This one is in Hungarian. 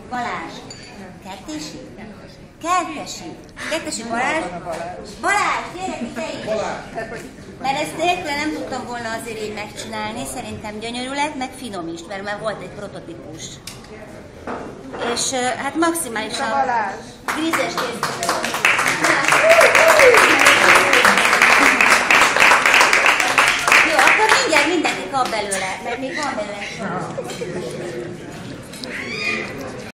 Balázs. Kertési? Kertesi. Kertesi Balázs. Balázs, gyere ide is! Mert ezt nélkül nem tudtam volna azért így megcsinálni, szerintem gyönyörű lett, meg finom is, mert már volt egy prototípus. És hát maximálisan grízes készítő.